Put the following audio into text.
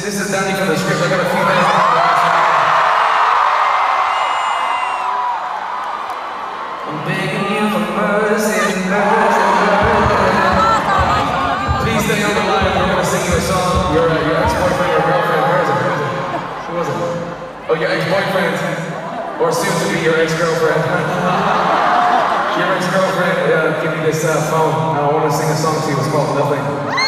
This is Danny from the script. I got a few minutes. I'm begging you for mercy, mercy, mercy. Please stay on the line. We're gonna sing you a song. Your ex-boyfriend or girlfriend. Where is it? Who was it? Oh, your ex-boyfriend, or soon to be your ex-girlfriend. Your ex-girlfriend, give me this phone. I want to sing a song to you. It's called Nothing.